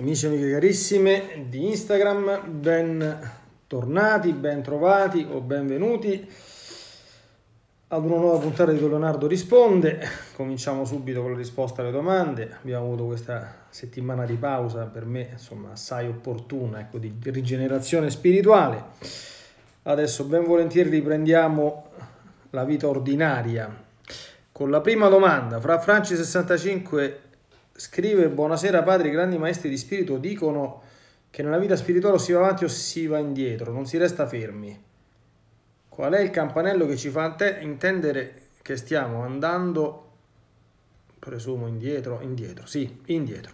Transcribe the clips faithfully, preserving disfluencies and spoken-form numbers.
Amici e amiche carissime di Instagram, ben tornati, ben trovati o benvenuti ad una nuova puntata di Don Leonardo Risponde. Cominciamo subito con la risposta alle domande. Abbiamo avuto questa settimana di pausa, per me insomma assai opportuna, ecco, di rigenerazione spirituale. Adesso ben volentieri riprendiamo la vita ordinaria con la prima domanda. Fra Franci sessantacinque scrive: buonasera padri, grandi maestri di spirito dicono che nella vita spirituale o si va avanti o si va indietro, non si resta fermi. Qual è il campanello che ci fa intendere che stiamo andando, presumo indietro, indietro, sì, indietro.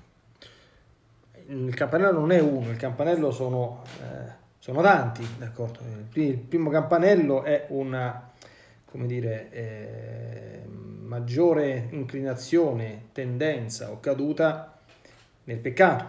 Il campanello non è uno, il campanello sono, eh, sono tanti, d'accordo? Il primo campanello è una, come dire, eh, maggiore inclinazione, tendenza o caduta nel peccato,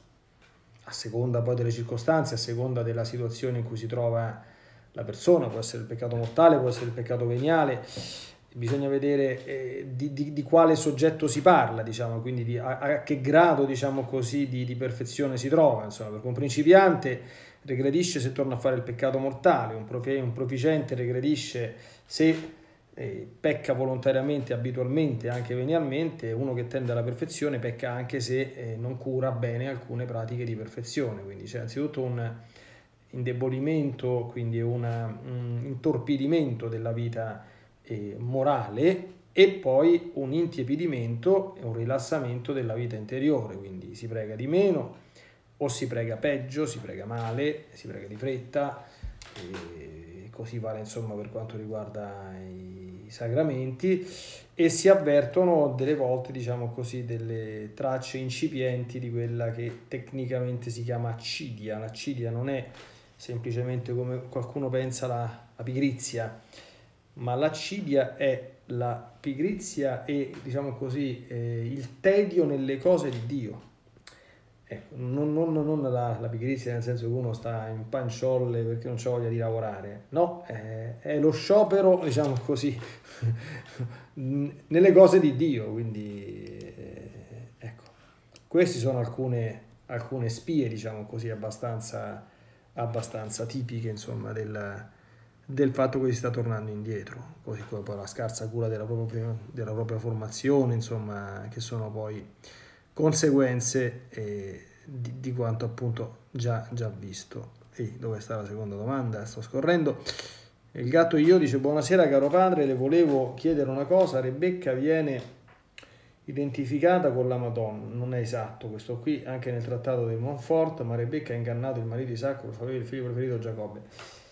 a seconda poi delle circostanze, a seconda della situazione in cui si trova la persona. Può essere il peccato mortale, può essere il peccato veniale, bisogna vedere eh, di, di, di quale soggetto si parla, diciamo, quindi di, a, a che grado, diciamo così, di, di perfezione si trova. Insomma, perché un principiante regredisce se torna a fare il peccato mortale, un, profi, un proficente regredisce se eh, pecca volontariamente, abitualmente, anche venialmente. Uno che tende alla perfezione pecca anche se eh, non cura bene alcune pratiche di perfezione. Quindi c'è anzitutto un indebolimento, quindi un, un intorpidimento della vita eh, morale, e poi un intiepidimento e un rilassamento della vita interiore. Quindi si prega di meno, o si prega peggio, si prega male, si prega di fretta, e così vale insomma per quanto riguarda i sacramenti, e si avvertono delle volte, diciamo così, delle tracce incipienti di quella che tecnicamente si chiama accidia. L'accidia non è semplicemente, come qualcuno pensa, la, la pigrizia, ma l'accidia è la pigrizia e, diciamo così, eh, il tedio nelle cose di Dio. Ecco, non, non, non la, la pigrizia nel senso che uno sta in panciolle perché non c'ha voglia di lavorare, no, è, è lo sciopero, diciamo così, nelle cose di Dio. Quindi eh, ecco, queste sono alcune, alcune spie, diciamo così, abbastanza, abbastanza tipiche, insomma, del, del fatto che si sta tornando indietro, così come poi la scarsa cura della propria, della propria formazione, insomma, che sono poi conseguenze eh, di, di quanto appunto già, già visto. E dove sta la seconda domanda? Sto scorrendo. Il gatto io dice: buonasera caro padre, le volevo chiedere una cosa. Rebecca viene identificata con la Madonna, non è esatto questo qui, anche nel trattato del Montfort, ma Rebecca ha ingannato il marito Isacco per fare il figlio preferito Giacobbe.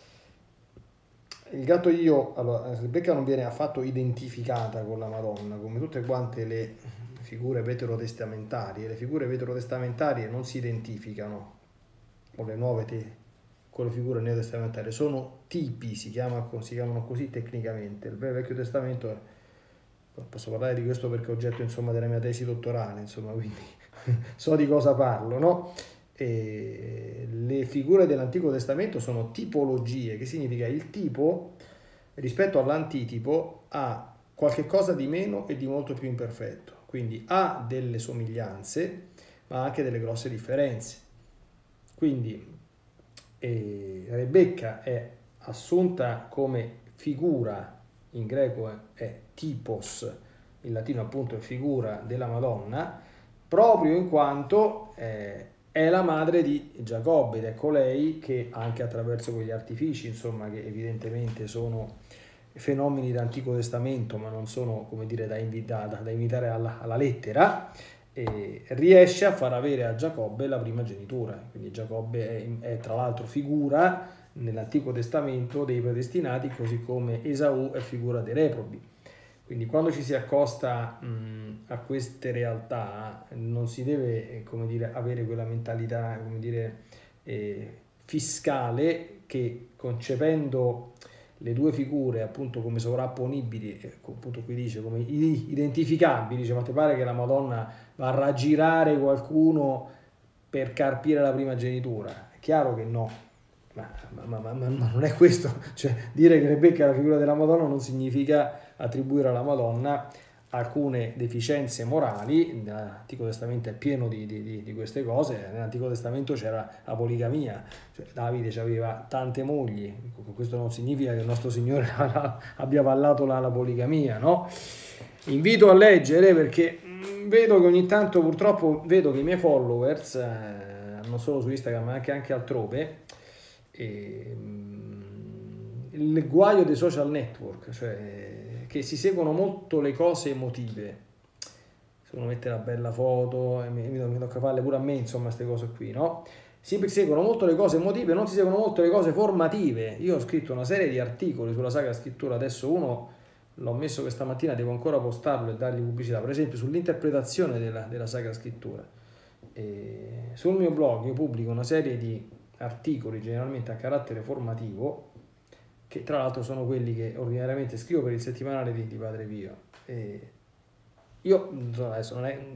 Il gatto io, allora, Rebecca non viene affatto identificata con la Madonna, come tutte quante le figure veterotestamentarie. Le figure veterotestamentarie non si identificano con le nuove te, con le figure neotestamentarie, sono tipi, si, chiama, si chiamano così tecnicamente. Il Vecchio Testamento è, posso parlare di questo perché è oggetto, insomma, della mia tesi dottorale, insomma, quindi so di cosa parlo, no? E le figure dell'Antico Testamento sono tipologie, che significa il tipo rispetto all'antitipo ha qualche cosa di meno e di molto più imperfetto, quindi ha delle somiglianze ma anche delle grosse differenze. Quindi eh, Rebecca è assunta come figura, in greco è typos, in latino appunto è figura della Madonna, proprio in quanto eh, è la madre di Giacobbe, ed è colei che, anche attraverso quegli artifici, insomma, che evidentemente sono fenomeni d'Antico Testamento, ma non sono, come dire, da, invitata, da imitare alla, alla lettera, e riesce a far avere a Giacobbe la primogenitura. Quindi Giacobbe è, è tra l'altro figura nell'Antico Testamento dei predestinati, così come Esaù è figura dei reprobi. Quindi quando ci si accosta mh, a queste realtà non si deve, come dire, avere quella mentalità, come dire, eh, fiscale, che concependo le due figure appunto come sovrapponibili, appunto qui dice come identificabili, dice: ma ti pare che la Madonna va a raggirare qualcuno per carpire la primogenitura? È chiaro che no, ma, ma, ma, ma non è questo, cioè dire che Rebecca è la figura della Madonna non significa attribuire alla Madonna alcune deficienze morali. L'Antico Testamento è pieno di, di, di queste cose. Nell'Antico Testamento c'era la poligamia, cioè Davide aveva tante mogli. Questo non significa che il nostro Signore abbia avallato la, la poligamia, no? Invito a leggere, perché vedo che ogni tanto purtroppo vedo che i miei followers, eh, non solo su Instagram ma anche, anche altrove, eh, il guaio dei social network, cioè che si seguono molto le cose emotive. Se uno mette una bella foto, e mi, mi tocca farle pure a me, insomma, queste cose qui, no? Si seguono molto le cose emotive, non si seguono molto le cose formative. Io ho scritto una serie di articoli sulla Sacra Scrittura, adesso uno l'ho messo questa mattina, devo ancora postarlo e dargli pubblicità, per esempio sull'interpretazione della, della Sacra Scrittura. E sul mio blog io pubblico una serie di articoli generalmente a carattere formativo, che tra l'altro sono quelli che ordinariamente scrivo per il settimanale di, di Padre Pio. E io adesso non è,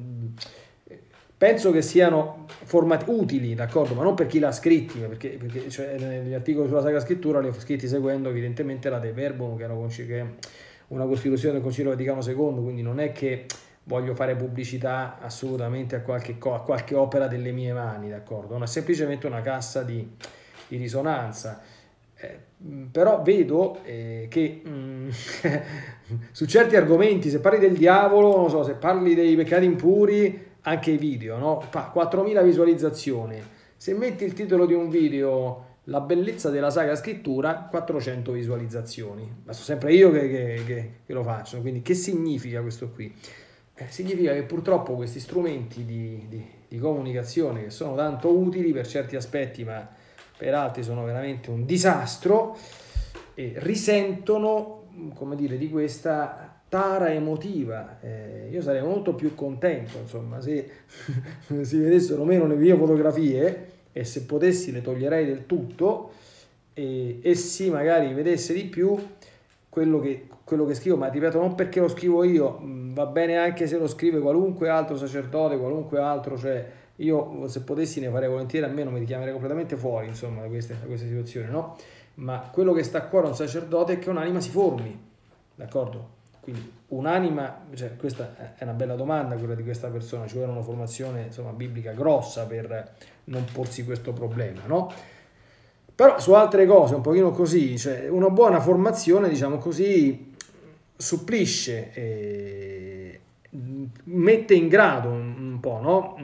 penso che siano formati utili, d'accordo, ma non per chi l'ha scritti, perché, perché cioè, negli articoli sulla Sacra Scrittura li ho scritti seguendo evidentemente la De Verbum, che è una costituzione del Concilio Vaticano secondo, quindi non è che voglio fare pubblicità assolutamente a qualche, a qualche opera delle mie mani, d'accordo, ma è semplicemente una cassa di, di risonanza. Eh, però vedo eh, che mh, su certi argomenti, se parli del diavolo, non so, se parli dei peccati impuri, anche i video, no? quattromila visualizzazioni. Se metti il titolo di un video La bellezza della Sacra Scrittura, quattrocento visualizzazioni. Ma sono sempre io che, che, che, che lo faccio. Quindi che significa questo qui? Eh, significa che purtroppo questi strumenti di, di, di comunicazione, che sono tanto utili per certi aspetti, ma per altri sono veramente un disastro, e risentono, come dire, di questa tara emotiva. Eh, io sarei molto più contento, insomma, se si vedessero meno le mie fotografie, e se potessi le toglierei del tutto, e, e si magari vedesse di più quello che, quello che scrivo, ma ripeto, non perché lo scrivo io, va bene anche se lo scrive qualunque altro sacerdote, qualunque altro, cioè io se potessi ne farei volentieri, a me non mi chiamerei completamente fuori, insomma, da queste, da queste situazioni, no? Ma quello che sta a cuore a un sacerdote è che un'anima si formi, d'accordo? Quindi un'anima, cioè questa è una bella domanda quella di questa persona, ci vuole una formazione, insomma, biblica grossa per non porsi questo problema, no? Però su altre cose un pochino così, cioè una buona formazione, diciamo così, supplisce, e mette in grado un, un po', no?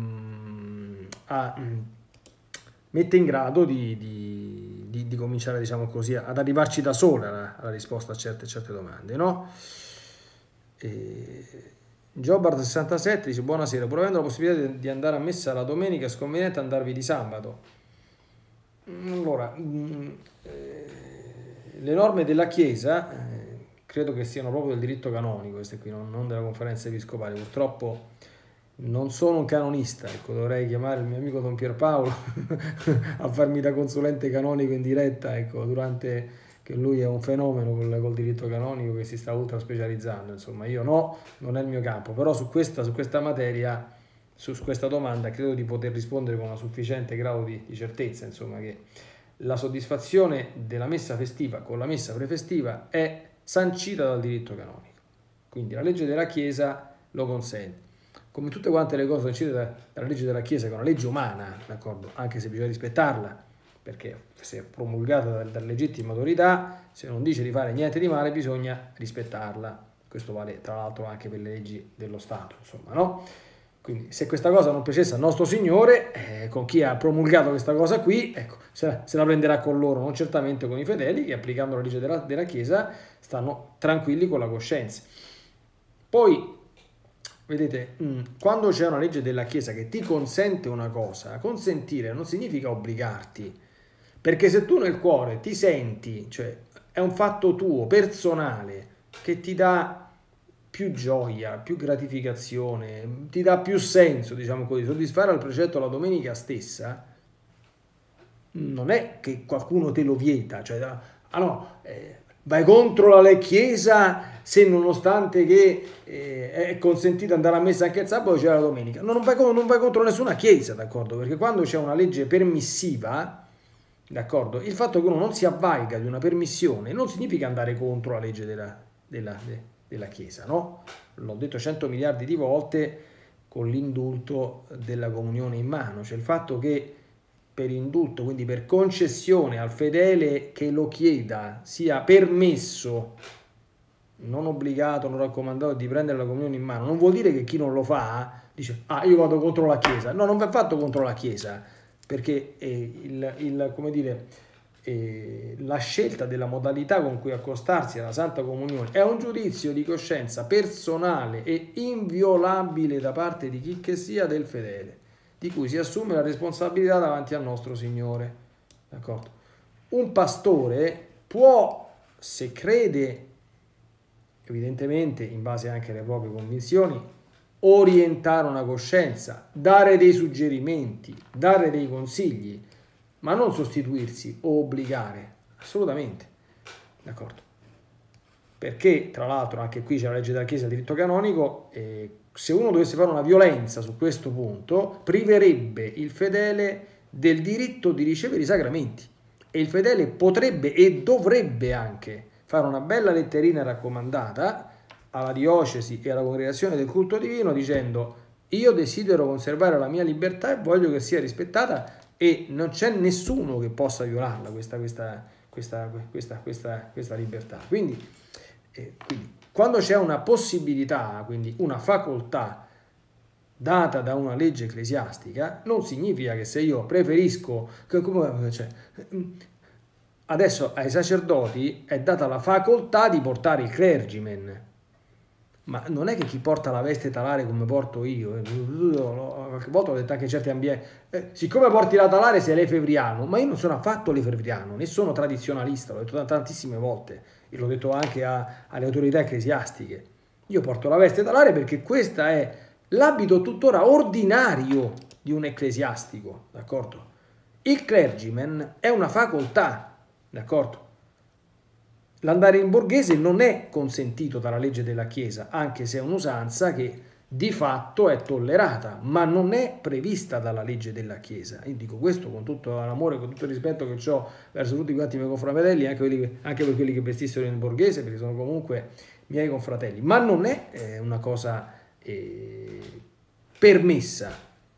A, mette in grado di, di, di, di cominciare, diciamo così, ad arrivarci da sola alla, alla risposta a certe, certe domande, no? Jobard sessantasette dice: buonasera, pur avendo la possibilità di, di andare a messa la domenica, è sconveniente andarvi di sabato. Allora, le norme della Chiesa, eh, credo che siano proprio del diritto canonico, queste qui, non, non della conferenza episcopale. Purtroppo non sono un canonista, ecco, dovrei chiamare il mio amico Don Pierpaolo a farmi da consulente canonico in diretta, ecco, durante, che lui è un fenomeno col, col diritto canonico che si sta ultra specializzando, insomma, io no, non è il mio campo, però su questa, su questa materia, su questa domanda credo di poter rispondere con una sufficiente grado di, di certezza, insomma, che la soddisfazione della messa festiva con la messa prefestiva è sancita dal diritto canonico, quindi la legge della Chiesa lo consente, come tutte quante le cose sancite da, dalla legge della Chiesa, che è una legge umana, d'accordo, anche se bisogna rispettarla, perché se è promulgata dalla, dalla legittima autorità, se non dice di fare niente di male, bisogna rispettarla. Questo vale tra l'altro anche per le leggi dello Stato, insomma, no? Quindi se questa cosa non piacesse al nostro Signore, eh, con chi ha promulgato questa cosa qui, ecco, se la, se la prenderà con loro, non certamente con i fedeli che, applicando la legge della, della Chiesa, stanno tranquilli con la coscienza. Poi, vedete, quando c'è una legge della Chiesa che ti consente una cosa, consentire non significa obbligarti, perché se tu nel cuore ti senti, cioè è un fatto tuo, personale, che ti dà più gioia, più gratificazione, ti dà più senso, diciamo così, soddisfare al precetto la domenica stessa, non è che qualcuno te lo vieta, cioè, ah no, eh, vai contro la Chiesa se nonostante che eh, è consentito andare a messa anche il sabato c'è la domenica. No, non vai, non vai contro nessuna Chiesa, d'accordo? Perché quando c'è una legge permissiva, d'accordo, il fatto che uno non si avvalga di una permissione non significa andare contro la legge della, della, della Chiesa, no? L'ho detto cento miliardi di volte con l'indulto della comunione in mano, cioè il fatto che per indulto, quindi per concessione al fedele che lo chieda, sia permesso, non obbligato, non raccomandato di prendere la comunione in mano, non vuol dire che chi non lo fa dice ah io vado contro la Chiesa. No, non va fatto contro la Chiesa, perché eh, il, il, come dire, eh, la scelta della modalità con cui accostarsi alla Santa Comunione è un giudizio di coscienza personale e inviolabile da parte di chi che sia del fedele, di cui si assume la responsabilità davanti al nostro Signore. D'accordo? Un pastore può, se crede, evidentemente in base anche alle proprie convinzioni, orientare una coscienza, dare dei suggerimenti, dare dei consigli, ma non sostituirsi o obbligare, assolutamente. D'accordo? Perché, tra l'altro, anche qui c'è la legge della Chiesa, il diritto canonico, e se uno dovesse fare una violenza su questo punto, priverebbe il fedele del diritto di ricevere i sacramenti. E il fedele potrebbe e dovrebbe anche fare una bella letterina raccomandata alla diocesi e alla congregazione del culto divino dicendo io desidero conservare la mia libertà e voglio che sia rispettata e non c'è nessuno che possa violarla questa, questa, questa, questa, questa, questa libertà. Quindi, eh, quindi quando c'è una possibilità, quindi una facoltà data da una legge ecclesiastica, non significa che se io preferisco, che, come, cioè, adesso ai sacerdoti è data la facoltà di portare il clergyman, ma non è che chi porta la veste talare come porto io, eh, qualche volta ho detto anche in certi ambienti, eh, siccome porti la talare sei lefebvriano, ma io non sono affatto lefebvriano, né sono tradizionalista, l'ho detto tantissime volte, e l'ho detto anche a, alle autorità ecclesiastiche, io porto la veste talare perché questa è l'abito tuttora ordinario di un ecclesiastico, d'accordo? Il clergyman è una facoltà, d'accordo? L'andare in borghese non è consentito dalla legge della Chiesa, anche se è un'usanza che di fatto è tollerata, ma non è prevista dalla legge della Chiesa. Io dico questo con tutto l'amore, con tutto il rispetto che ho verso tutti quanti i miei confratelli, anche, quelli, anche per quelli che vestissero in borghese, perché sono comunque miei confratelli, ma non è eh, una cosa eh, permessa.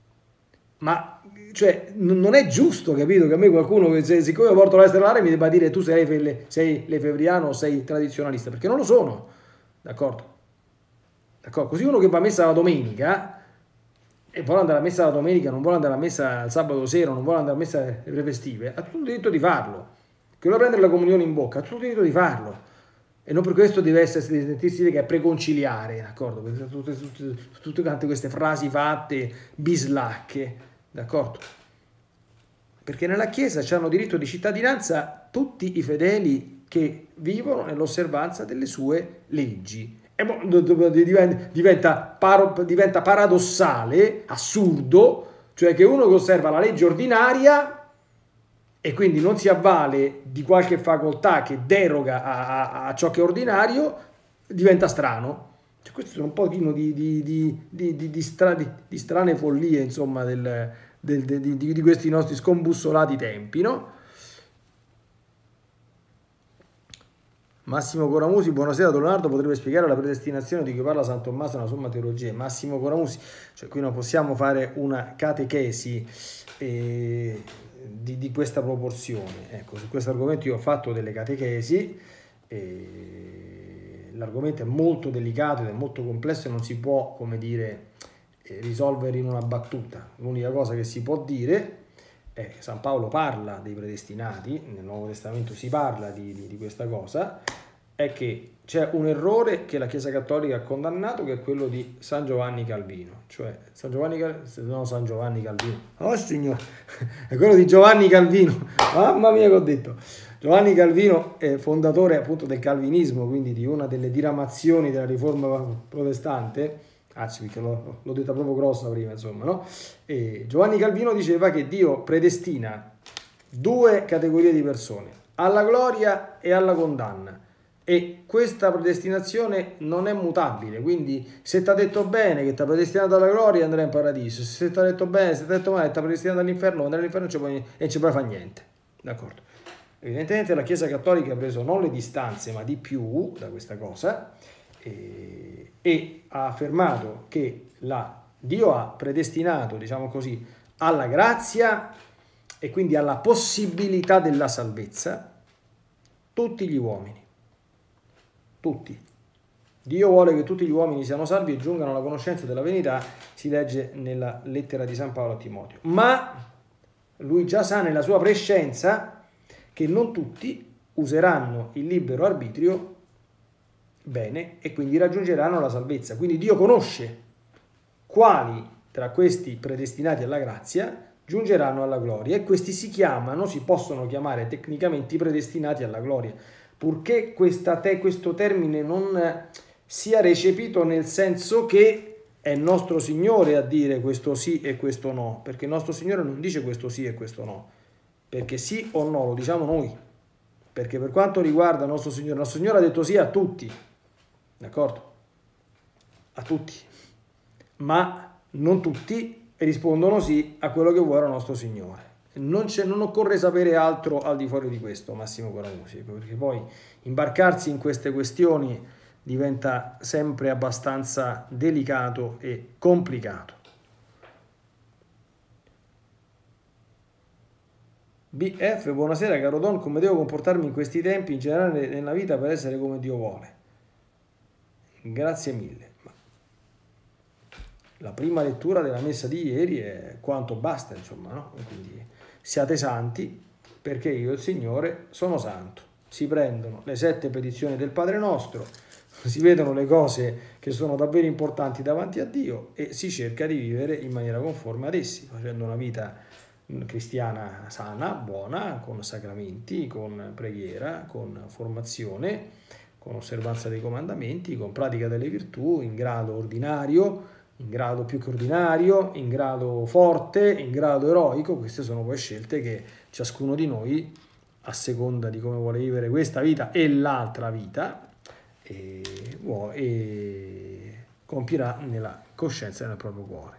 Ma cioè non è giusto, capito, che a me qualcuno che se, siccome porto la veste talare mi debba dire tu sei, le, sei lefebvriano o sei tradizionalista, perché non lo sono, d'accordo? D'accordo? Così uno che va a messa la domenica e vuole andare a messa la domenica, non vuole andare a messa il sabato sera, non vuole andare a messa le prefestive, ha tutto il diritto di farlo. Che vuole prendere la comunione in bocca, ha tutto il diritto di farlo. E non per questo deve essere sentirsi dire che è preconciliare, d'accordo? Perché tutte, tutte, tutte, tutte queste frasi fatte bislacche, d'accordo? Perché nella Chiesa hanno diritto di cittadinanza tutti i fedeli che vivono nell'osservanza delle sue leggi. E diventa, diventa, paro, diventa paradossale, assurdo, cioè che uno che osserva la legge ordinaria e quindi non si avvale di qualche facoltà che deroga a, a, a ciò che è ordinario, diventa strano. Cioè, questo è un pochino di, di, di, di, di, di, stra, di, di strane follie, insomma, del, del, di, di, di questi nostri scombussolati tempi, no? Massimo Coramusi, buonasera. Don Leonardo potrebbe spiegare la predestinazione di cui parla San Tommaso nella Somma Teologia? Massimo Coramusi, cioè qui non possiamo fare una catechesi eh, di, di questa proporzione. Ecco, su questo argomento io ho fatto delle catechesi, eh, l'argomento è molto delicato ed è molto complesso e non si può, come dire, eh, risolvere in una battuta. L'unica cosa che si può dire è che San Paolo parla dei predestinati, nel Nuovo Testamento si parla di, di, di questa cosa, è che c'è un errore che la Chiesa Cattolica ha condannato, che è quello di San Giovanni Calvino, cioè San Giovanni Calvino, no San Giovanni Calvino, oh signore, è quello di Giovanni Calvino, mamma mia che ho detto, Giovanni Calvino è fondatore appunto del calvinismo, quindi di una delle diramazioni della riforma protestante, anzi perché l'ho, l'ho detta proprio grossa prima, insomma, no? E Giovanni Calvino diceva che Dio predestina due categorie di persone, alla gloria e alla condanna, e questa predestinazione non è mutabile, quindi se ti ha detto bene che ti ha predestinato alla gloria andrai in paradiso, se ti ha detto bene, se ti ha detto male, ti ha predestinato all'inferno, andrai all'inferno e non ci puoi fare niente, d'accordo? Evidentemente la Chiesa Cattolica ha preso non le distanze ma di più da questa cosa e, e ha affermato che la, Dio ha predestinato, diciamo così, alla grazia e quindi alla possibilità della salvezza tutti gli uomini, tutti. Dio vuole che tutti gli uomini siano salvi e giungano alla conoscenza della verità, si legge nella lettera di San Paolo a Timoteo. Ma lui già sa nella sua prescienza che non tutti useranno il libero arbitrio bene e quindi raggiungeranno la salvezza. Quindi Dio conosce quali tra questi predestinati alla grazia giungeranno alla gloria e questi si chiamano, si possono chiamare tecnicamente i predestinati alla gloria, purché questa te, questo termine non sia recepito nel senso che è il nostro Signore a dire questo sì e questo no, perché il nostro Signore non dice questo sì e questo no, perché sì o no lo diciamo noi, perché per quanto riguarda il nostro Signore, il nostro Signore ha detto sì a tutti, d'accordo? A tutti, ma non tutti rispondono sì a quello che vuole il nostro Signore. Non, c'è, non occorre sapere altro al di fuori di questo, Massimo Coramusico, perché poi imbarcarsi in queste questioni diventa sempre abbastanza delicato e complicato. B F, buonasera caro Don, come devo comportarmi in questi tempi in generale nella vita per essere come Dio vuole? Grazie mille. La prima lettura della messa di ieri è quanto basta, insomma, no? Quindi siate santi perché io, il Signore, sono santo. Si prendono le sette petizioni del Padre nostro, si vedono le cose che sono davvero importanti davanti a Dio e si cerca di vivere in maniera conforme ad essi, facendo una vita cristiana sana, buona, con sacramenti, con preghiera, con formazione, con osservanza dei comandamenti, con pratica delle virtù, in grado ordinario, in grado più che ordinario, in grado forte, in grado eroico. Queste sono poi scelte che ciascuno di noi, a seconda di come vuole vivere questa vita e l'altra vita, e, e compirà nella coscienza e nel proprio cuore.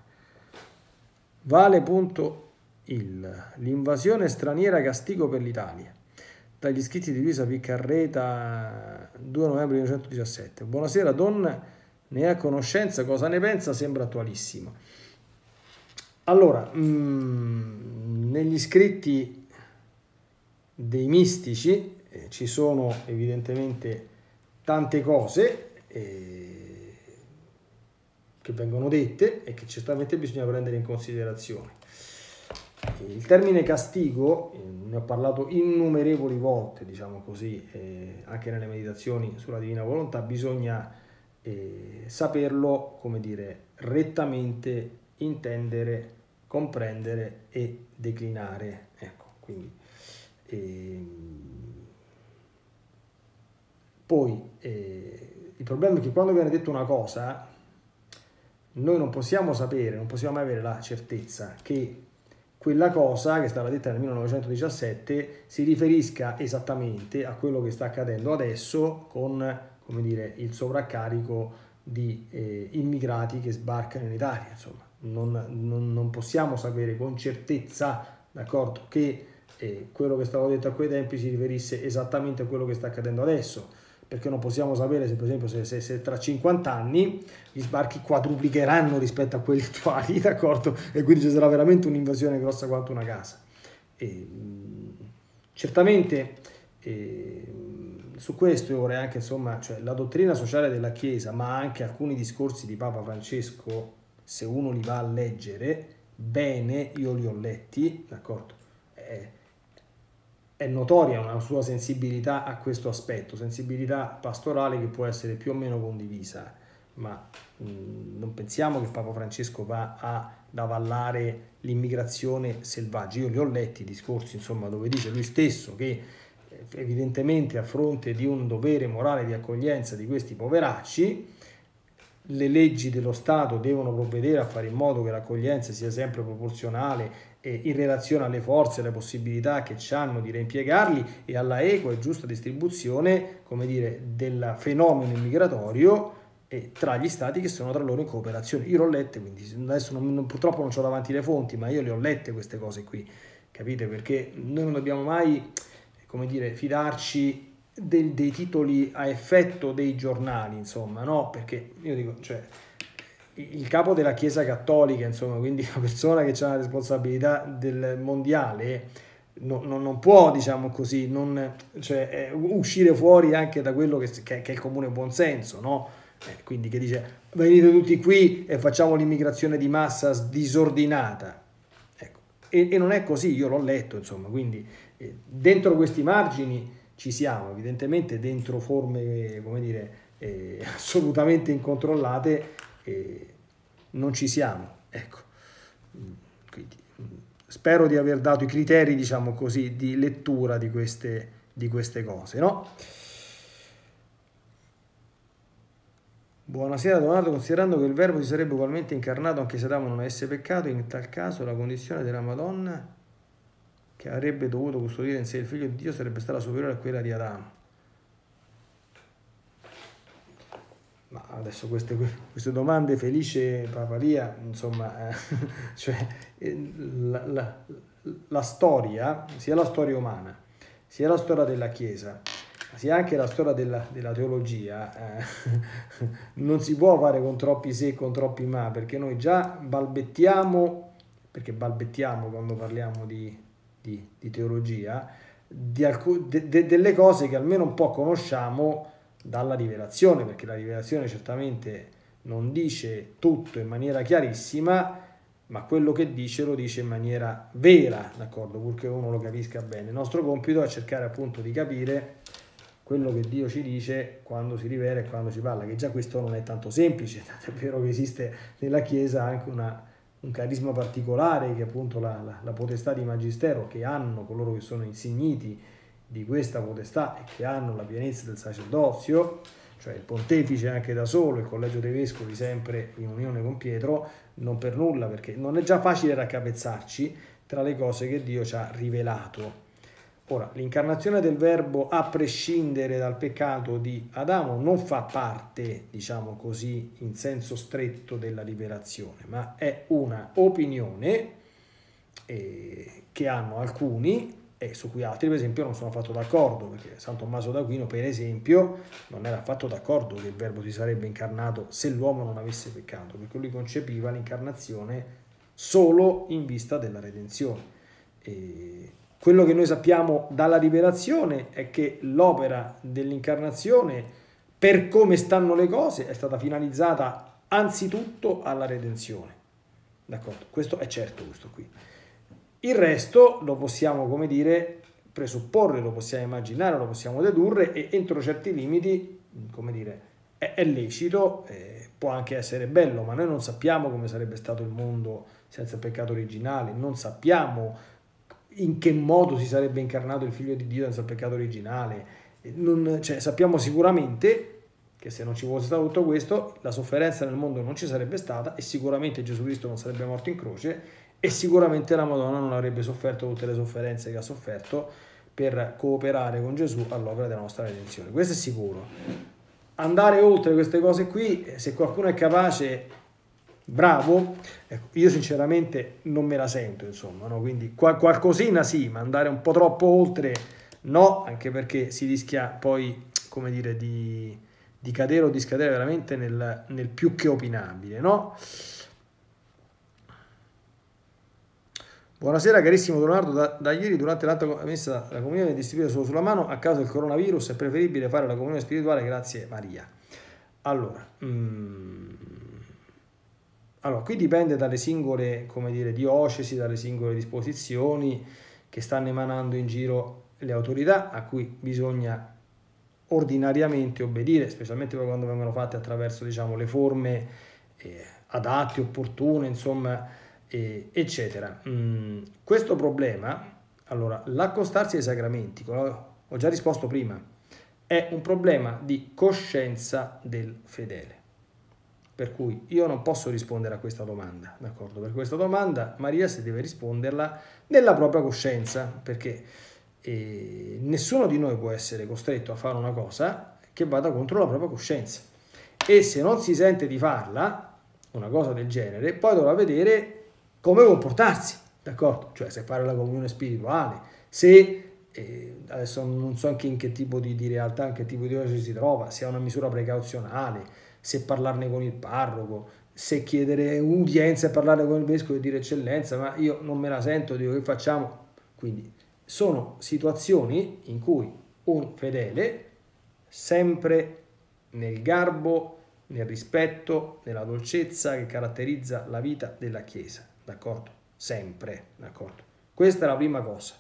Vale.il l'invasione straniera castigo per l'Italia. Dagli scritti di Luisa Piccarreta, due novembre millenovecentodiciassette. Buonasera Don, ne ha conoscenza, cosa ne pensa? Sembra attualissimo. Allora, mh, negli scritti dei mistici eh, ci sono evidentemente tante cose eh, che vengono dette e che certamente bisogna prendere in considerazione. Il termine castigo, eh, ne ho parlato innumerevoli volte, diciamo così, eh, anche nelle meditazioni sulla Divina Volontà, bisogna eh, saperlo, come dire, rettamente intendere, comprendere e declinare. Ecco, quindi eh, poi eh, il problema è che quando viene detto una cosa noi non possiamo sapere, non possiamo mai avere la certezza che quella cosa che è stata detta nel millenovecentodiciassette si riferisca esattamente a quello che sta accadendo adesso con, come dire, il sovraccarico di eh, immigrati che sbarcano in Italia. Insomma, non, non, non possiamo sapere con certezza, d'accordo, che eh, quello che stava detto a quei tempi si riferisse esattamente a quello che sta accadendo adesso, perché non possiamo sapere se per esempio se, se, se tra cinquanta anni gli sbarchi quadruplicheranno rispetto a quelli attuali, d'accordo? E quindi ci sarà veramente un'invasione grossa quanto una casa. E, certamente eh, su questo io vorrei anche, insomma, cioè la dottrina sociale della Chiesa, ma anche alcuni discorsi di Papa Francesco, se uno li va a leggere bene, io li ho letti, d'accordo? Eh, è notoria una sua sensibilità a questo aspetto, sensibilità pastorale che può essere più o meno condivisa, ma mh, non pensiamo che Papa Francesco va ad avallare l'immigrazione selvaggia. Io li ho letti i discorsi, insomma, dove dice lui stesso che eh, evidentemente a fronte di un dovere morale di accoglienza di questi poveracci, le leggi dello Stato devono provvedere a fare in modo che l'accoglienza sia sempre proporzionale e in relazione alle forze e alle possibilità che hanno di reimpiegarli e alla equa e giusta distribuzione, come dire, del fenomeno immigratorio e tra gli stati che sono tra loro in cooperazione. Io l'ho lette, quindi adesso non, non, purtroppo non ho davanti le fonti, ma io le ho lette queste cose qui, capite? Perché noi non dobbiamo mai, come dire, fidarci dei, dei titoli a effetto dei giornali, insomma, no? Perché io dico, cioè, il capo della Chiesa Cattolica, insomma, quindi la persona che ha la responsabilità del mondiale, no, no, non può, diciamo così, non, cioè, eh, uscire fuori anche da quello che, che, che è il comune buonsenso, no? Eh, quindi che dice, venite tutti qui e facciamo l'immigrazione di massa disordinata. Ecco. E, e non è così, io l'ho letto, insomma, quindi eh, dentro questi margini ci siamo, evidentemente dentro forme, come dire, eh, assolutamente incontrollate, eh, non ci siamo, ecco. Quindi, spero di aver dato i criteri, diciamo così, di lettura di queste, di queste cose, no? Buonasera Donato, considerando che il Verbo si sarebbe ugualmente incarnato anche se Adamo non avesse peccato, in tal caso la condizione della Madonna che avrebbe dovuto custodire in sé il figlio di Dio sarebbe stata superiore a quella di Adamo. Ma adesso queste, queste domande, Felice Papalia, insomma, eh, cioè, la, la, la storia, sia la storia umana, sia la storia della Chiesa, sia anche la storia della, della teologia, eh, non si può fare con troppi se e con troppi ma, perché noi già balbettiamo, perché balbettiamo quando parliamo di, di, di teologia, di alcun, de, de, delle cose che almeno un po' conosciamo dalla rivelazione, perché la rivelazione certamente non dice tutto in maniera chiarissima, ma quello che dice lo dice in maniera vera, d'accordo, purché uno lo capisca bene. Il nostro compito è cercare appunto di capire quello che Dio ci dice quando si rivela e quando ci parla, che già questo non è tanto semplice, tanto è vero che esiste nella Chiesa anche una, un carisma particolare, che è appunto la, la, la potestà di magistero che hanno coloro che sono insigniti di questa potestà e che hanno la pienezza del sacerdozio, cioè il pontefice anche da solo, il collegio dei vescovi sempre in unione con Pietro, non per nulla, perché non è già facile raccapezzarci tra le cose che Dio ci ha rivelato. Ora, l'incarnazione del Verbo, a prescindere dal peccato di Adamo, non fa parte, diciamo così, in senso stretto della rivelazione, ma è una opinione eh, che hanno alcuni e su cui altri per esempio non sono affatto d'accordo, perché San Tommaso d'Aquino per esempio non era affatto d'accordo che il Verbo si sarebbe incarnato se l'uomo non avesse peccato, perché lui concepiva l'incarnazione solo in vista della redenzione. E quello che noi sappiamo dalla rivelazione è che l'opera dell'incarnazione, per come stanno le cose, è stata finalizzata anzitutto alla redenzione, d'accordo? Questo è certo, questo qui. Il resto lo possiamo, come dire, presupporre, lo possiamo immaginare, lo possiamo dedurre e entro certi limiti, come dire, è, è lecito, eh, può anche essere bello, ma noi non sappiamo come sarebbe stato il mondo senza il peccato originale, non sappiamo in che modo si sarebbe incarnato il Figlio di Dio senza il peccato originale, non, cioè, sappiamo sicuramente che se non ci fosse stato tutto questo, la sofferenza nel mondo non ci sarebbe stata e sicuramente Gesù Cristo non sarebbe morto in croce e sicuramente la Madonna non avrebbe sofferto tutte le sofferenze che ha sofferto per cooperare con Gesù all'opera della nostra redenzione. Questo è sicuro. Andare oltre queste cose qui, se qualcuno è capace, bravo. Ecco, io sinceramente non me la sento, insomma, no? Quindi qual- qualcosina sì, ma andare un po' troppo oltre no, anche perché si rischia poi, come dire, di, di cadere o di scadere veramente nel, nel più che opinabile, no? Buonasera carissimo Leonardo, da, da ieri durante l'alta messa la comunione è distribuita solo sulla mano a causa del coronavirus, è preferibile fare la comunione spirituale, grazie Maria. Allora, mm, allora qui dipende dalle singole, come dire, diocesi, dalle singole disposizioni che stanno emanando in giro le autorità, a cui bisogna ordinariamente obbedire, specialmente quando vengono fatte attraverso, diciamo, le forme eh, adatte, opportune, insomma, eccetera. Mm, questo problema, allora, l'accostarsi ai sacramenti, ho già risposto prima, è un problema di coscienza del fedele. Per cui io non posso rispondere a questa domanda, d'accordo? Per questa domanda Maria si deve risponderla nella propria coscienza, perché eh, nessuno di noi può essere costretto a fare una cosa che vada contro la propria coscienza. E se non si sente di farla, una cosa del genere, poi dovrà vedere come comportarsi, d'accordo? Cioè se fare la comunione spirituale, se e adesso non so anche in che tipo di, di realtà, in che tipo di diocesi si trova, se è una misura precauzionale, se parlarne con il parroco, se chiedere un'udienza e parlare con il vescovo e dire eccellenza, ma io non me la sento, dico che facciamo? Quindi sono situazioni in cui un fedele, sempre nel garbo, nel rispetto, nella dolcezza che caratterizza la vita della Chiesa, d'accordo? Sempre, d'accordo? Questa è la prima cosa.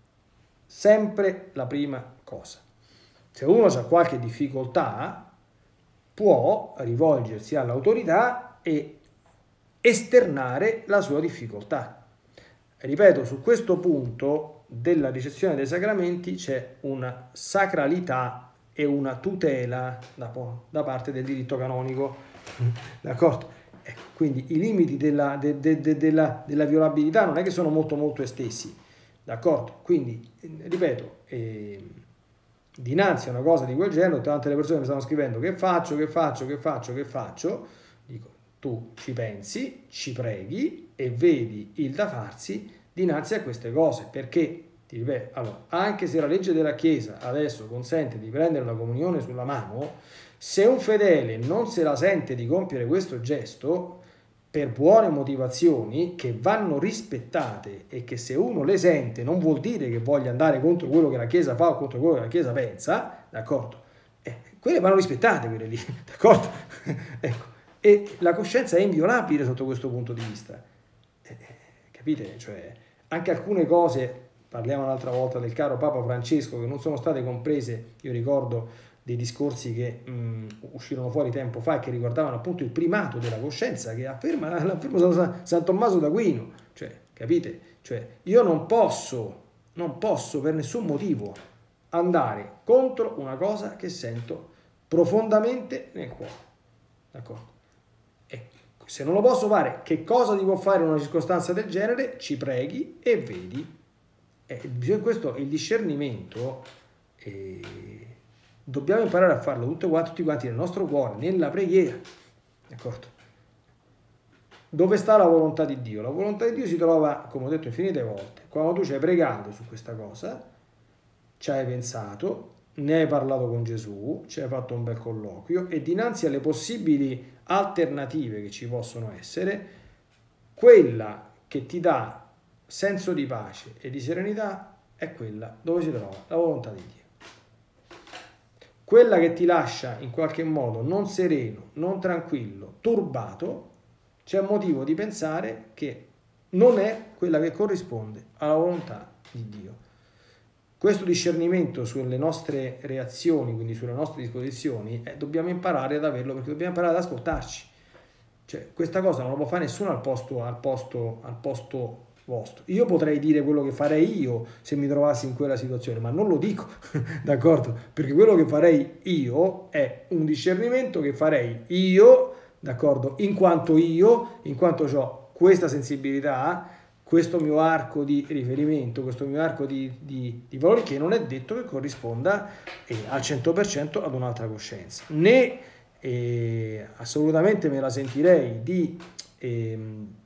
Sempre la prima cosa. Se uno ha qualche difficoltà, può rivolgersi all'autorità e esternare la sua difficoltà. Ripeto, su questo punto della ricezione dei sacramenti c'è una sacralità e una tutela da, da parte del diritto canonico, d'accordo? Ecco, quindi i limiti della, de, de, de, della, della violabilità non è che sono molto molto estesi. D'accordo? Quindi, ripeto, eh, dinanzi a una cosa di quel genere, tante le persone mi stanno scrivendo che faccio, che faccio, che faccio, che faccio, dico, tu ci pensi, ci preghi e vedi il da farsi dinanzi a queste cose, perché, ti ripeto, allora, anche se la legge della Chiesa adesso consente di prendere la comunione sulla mano, se un fedele non se la sente di compiere questo gesto, per buone motivazioni che vanno rispettate e che se uno le sente non vuol dire che voglia andare contro quello che la Chiesa fa o contro quello che la Chiesa pensa, d'accordo? Eh, quelle vanno rispettate, quelle lì, d'accordo? Ecco. E la coscienza è inviolabile sotto questo punto di vista. Eh, capite? Cioè, anche alcune cose, parliamo un'altra volta del caro Papa Francesco, che non sono state comprese, io ricordo dei discorsi che mh, uscirono fuori tempo fa e che riguardavano appunto il primato della coscienza, che afferma, afferma San, San Tommaso d'Aquino, cioè, capite? Cioè, io non posso, non posso per nessun motivo andare contro una cosa che sento profondamente nel cuore, d'accordo? E se non lo posso fare, che cosa ti può fare in una circostanza del genere? Ci preghi e vedi. E questo è il discernimento. E dobbiamo imparare a farlo tutti quanti, tutti quanti nel nostro cuore, nella preghiera, d'accordo? Dove sta la volontà di Dio? La volontà di Dio si trova, come ho detto infinite volte, quando tu ci hai pregato su questa cosa, ci hai pensato, ne hai parlato con Gesù, ci hai fatto un bel colloquio e dinanzi alle possibili alternative che ci possono essere, quella che ti dà senso di pace e di serenità è quella dove si trova la volontà di Dio. Quella che ti lascia in qualche modo non sereno, non tranquillo, turbato, c'è motivo di pensare che non è quella che corrisponde alla volontà di Dio. Questo discernimento sulle nostre reazioni, quindi sulle nostre disposizioni, eh, dobbiamo imparare ad averlo, perché dobbiamo imparare ad ascoltarci. Cioè, questa cosa non lo può fare nessuno al posto, al posto, al posto vostro. Io potrei dire quello che farei io se mi trovassi in quella situazione, ma non lo dico, d'accordo? Perché quello che farei io è un discernimento che farei io, d'accordo? In quanto io, in quanto ho questa sensibilità, questo mio arco di riferimento, questo mio arco di, di, di valori, che non è detto che corrisponda eh, al cento per cento ad un'altra coscienza. Né eh, assolutamente me la sentirei di eh,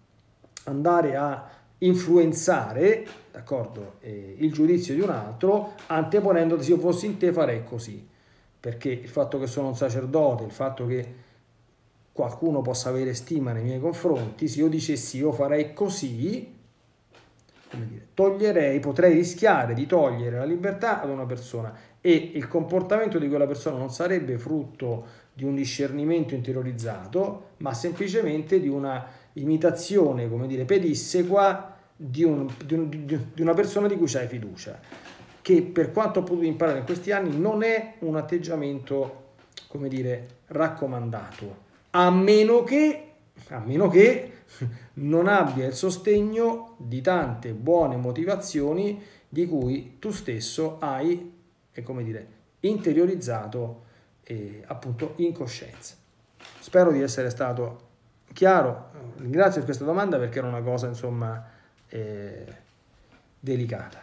andare a influenzare, d'accordo, eh, il giudizio di un altro, anteponendo se io fossi in te farei così, perché il fatto che sono un sacerdote, il fatto che qualcuno possa avere stima nei miei confronti, se io dicessi io farei così, come dire, toglierei, potrei rischiare di togliere la libertà ad una persona e il comportamento di quella persona non sarebbe frutto di un discernimento interiorizzato, ma semplicemente di una imitazione, come dire, pedissequa di, un, di, un, di una persona di cui c'hai fiducia, che per quanto ho potuto imparare in questi anni non è un atteggiamento, come dire, raccomandato, a meno che, a meno che non abbia il sostegno di tante buone motivazioni di cui tu stesso hai, e come dire, interiorizzato eh, appunto in coscienza. Spero di essere stato chiaro, ringrazio per questa domanda perché era una cosa insomma eh, delicata.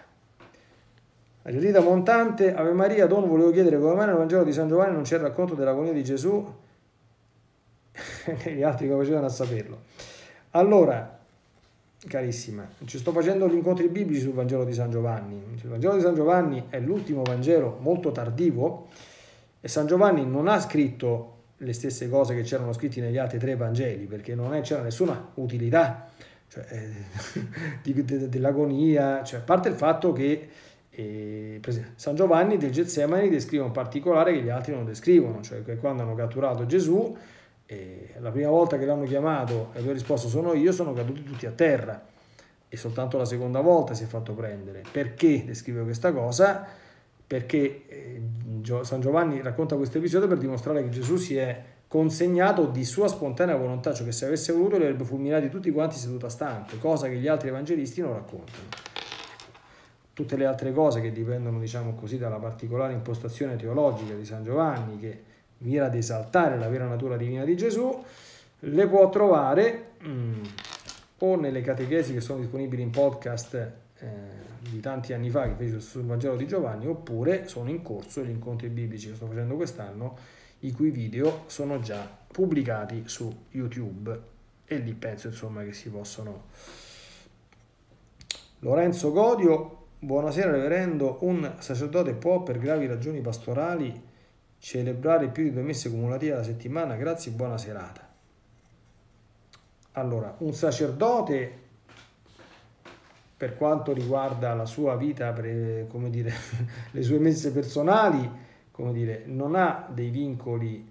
Rita Montante, Ave Maria, Don, volevo chiedere come mai nel Vangelo di San Giovanni non c'è il racconto della comunione di Gesù e gli altri come facevano a saperlo. Allora, carissima, ci sto facendo gli incontri biblici sul Vangelo di San Giovanni. Il Vangelo di San Giovanni è l'ultimo Vangelo molto tardivo e San Giovanni non ha scritto le stesse cose che c'erano scritte negli altri tre Vangeli, perché non è, c'era nessuna utilità, cioè, eh, di, de, dell'agonia, cioè, a parte il fatto che eh, San Giovanni del Getsemani descrive un particolare che gli altri non descrivono, cioè che quando hanno catturato Gesù, eh, la prima volta che l'hanno chiamato e lui ha risposto sono io, sono caduti tutti a terra, e soltanto la seconda volta si è fatto prendere. Perché descrive questa cosa? Perché eh, San Giovanni racconta questo episodio per dimostrare che Gesù si è consegnato di sua spontanea volontà, cioè che se avesse voluto li avrebbe fulminati tutti quanti seduta stante, cosa che gli altri evangelisti non raccontano. Tutte le altre cose che dipendono, diciamo così, dalla particolare impostazione teologica di San Giovanni, che mira ad esaltare la vera natura divina di Gesù, le può trovare mh, o nelle catechesi che sono disponibili in podcast eh, di tanti anni fa che fece sul Vangelo di Giovanni, oppure sono in corso gli incontri biblici che sto facendo quest'anno, i cui video sono già pubblicati su YouTube e lì penso insomma che si possono. Lorenzo Godio, buonasera reverendo, un sacerdote può per gravi ragioni pastorali celebrare più di due messe cumulative alla settimana? Grazie, buona serata. Allora, un sacerdote, per quanto riguarda la sua vita, come dire, le sue messe personali, come dire, non ha dei vincoli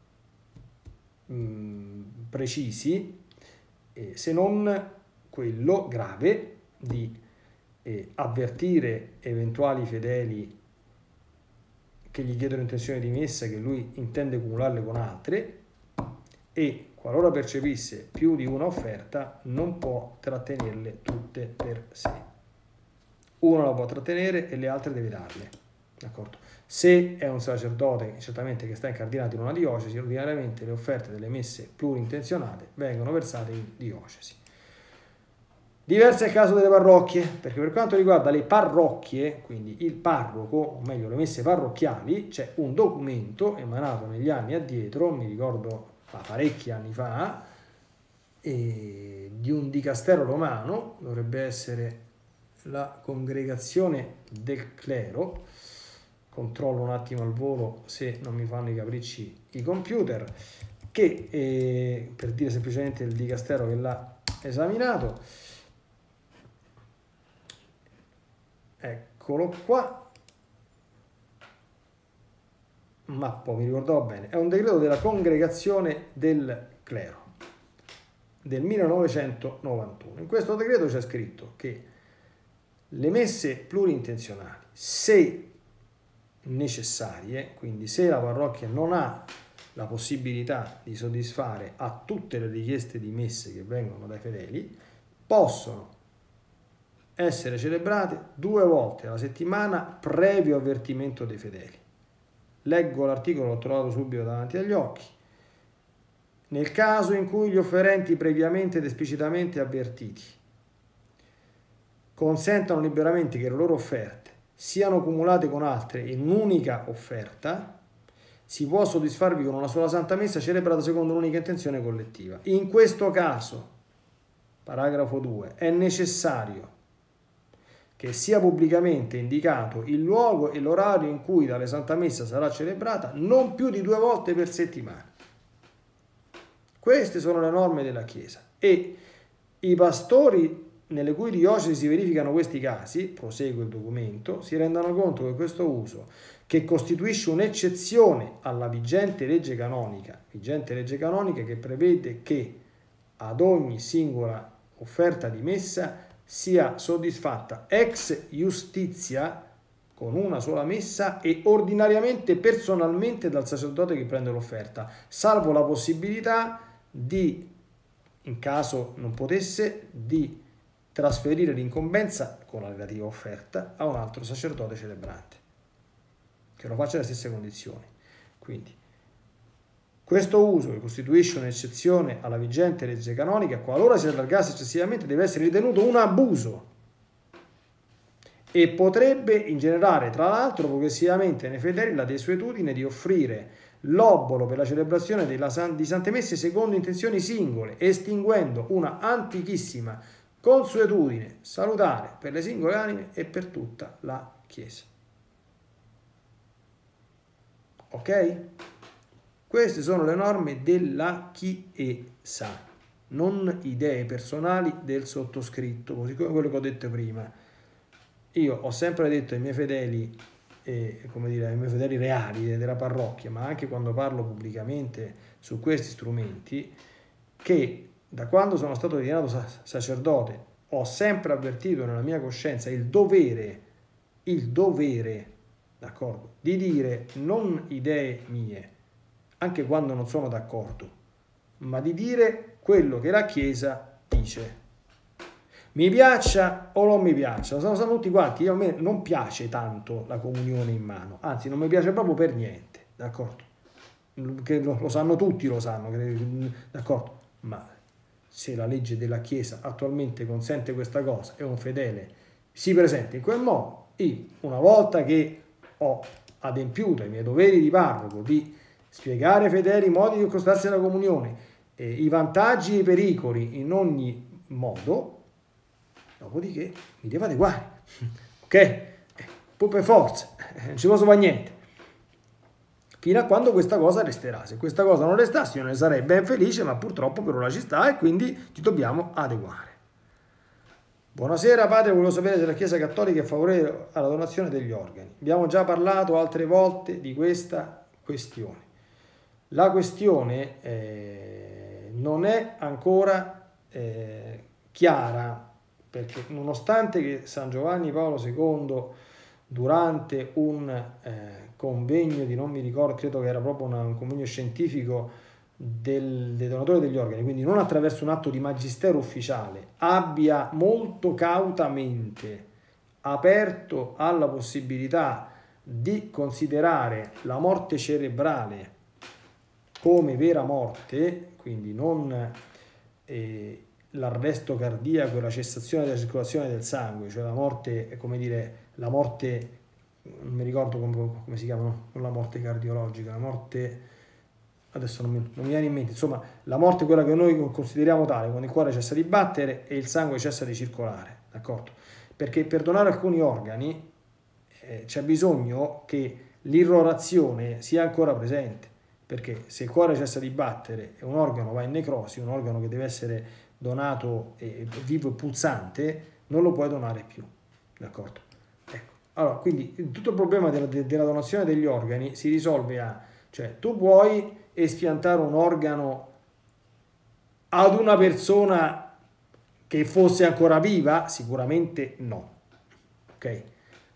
mh, precisi, eh, se non quello grave di eh, avvertire eventuali fedeli che gli chiedono intenzione di messa che lui intende cumularle con altre, e qualora percepisse più di una offerta non può trattenerle tutte per sé. Una la può trattenere e le altre deve darle. D'accordo? Se è un sacerdote certamente che sta incardinato in una diocesi, ordinariamente le offerte delle messe plurintenzionate vengono versate in diocesi. Diverso è il caso delle parrocchie, perché per quanto riguarda le parrocchie, quindi il parroco, o meglio le messe parrocchiali, c'è un documento emanato negli anni addietro, mi ricordo parecchi anni fa, e di un dicastero romano, dovrebbe essere la congregazione del clero, controllo un attimo al volo se non mi fanno i capricci i computer, che eh, per dire semplicemente il dicastero che l'ha esaminato, eccolo qua, Mappo, mi ricordavo bene, è un decreto della congregazione del clero del millenovecentonovantuno. In questo decreto c'è scritto che le messe plurintenzionali, se necessarie, quindi se la parrocchia non ha la possibilità di soddisfare a tutte le richieste di messe che vengono dai fedeli, possono essere celebrate due volte alla settimana previo avvertimento dei fedeli. Leggo l'articolo, l'ho trovato subito davanti agli occhi. Nel caso in cui gli offerenti previamente ed esplicitamente avvertiti consentano liberamente che le loro offerte siano cumulate con altre in un'unica offerta, si può soddisfarvi con una sola Santa Messa celebrata secondo un'unica intenzione collettiva. In questo caso, paragrafo due, è necessario che sia pubblicamente indicato il luogo e l'orario in cui tale Santa Messa sarà celebrata non più di due volte per settimana. Queste sono le norme della Chiesa e i pastori nelle cui diocesi si verificano questi casi, prosegue il documento, si rendono conto che questo uso, che costituisce un'eccezione alla vigente legge canonica, vigente legge canonica che prevede che ad ogni singola offerta di messa sia soddisfatta ex iustitia con una sola messa e ordinariamente personalmente dal sacerdote che prende l'offerta, salvo la possibilità di, in caso non potesse, di trasferire l'incombenza con la relativa offerta a un altro sacerdote celebrante che lo faccia alle stesse condizioni. Quindi questo uso, che costituisce un'eccezione alla vigente legge canonica, qualora si allargasse eccessivamente, deve essere ritenuto un abuso e potrebbe ingenerare, tra l'altro, progressivamente nei fedeli la desuetudine di offrire l'obolo per la celebrazione della, di Sante Messe secondo intenzioni singole, estinguendo una antichissima consuetudine salutare per le singole anime e per tutta la Chiesa. Ok? Queste sono le norme della Chiesa, non idee personali del sottoscritto, così come quello che ho detto prima. Io ho sempre detto ai miei fedeli, eh, come dire, ai miei fedeli reali della parrocchia, ma anche quando parlo pubblicamente su questi strumenti, che da quando sono stato ordinato sacerdote ho sempre avvertito nella mia coscienza il dovere, il dovere, d'accordo, di dire non idee mie, anche quando non sono d'accordo, ma di dire quello che la Chiesa dice. Mi piaccia o non mi piaccia, lo sanno tutti quanti, io, a me non piace tanto la comunione in mano, anzi non mi piace proprio per niente, d'accordo? Che lo, lo sanno tutti, lo sanno, d'accordo? Ma se la legge della Chiesa attualmente consente questa cosa e un fedele si presenta in quel modo, io una volta che ho adempiuto ai miei doveri di parroco di spiegare ai fedeli i modi di accostarsi alla comunione, eh, i vantaggi e i pericoli in ogni modo, dopodiché mi devo adeguare, ok? Eh, poi per forza, eh, non ci posso fare niente. Fino a quando questa cosa resterà. Se questa cosa non restasse io ne sarei ben felice, ma purtroppo per ora ci sta e quindi ci dobbiamo adeguare. Buonasera padre, volevo sapere se la Chiesa Cattolica è favorevole alla donazione degli organi. Abbiamo già parlato altre volte di questa questione. La questione eh, non è ancora eh, chiara, perché nonostante che San Giovanni Paolo secondo durante un eh, convegno di non mi ricordo, credo che era proprio una, un convegno scientifico del, dei donatori degli organi, quindi non attraverso un atto di magistero ufficiale, abbia molto cautamente aperto alla possibilità di considerare la morte cerebrale come vera morte, quindi non eh, l'arresto cardiaco e la cessazione della circolazione del sangue, cioè la morte, come dire, la morte, non mi ricordo come, come si chiama, non la morte cardiologica, la morte, adesso non mi, non mi viene in mente, insomma, la morte è quella che noi consideriamo tale, quando il cuore cessa di battere e il sangue cessa di circolare, d'accordo? Perché per donare alcuni organi eh, c'è bisogno che l'irrorazione sia ancora presente, perché se il cuore cessa di battere e un organo va in necrosi, un organo che deve essere donato e vivo e pulsante, non lo puoi donare più, d'accordo? Ecco. Allora, quindi tutto il problema della, della donazione degli organi si risolve a, cioè tu puoi espiantare un organo ad una persona che fosse ancora viva? Sicuramente no, ok?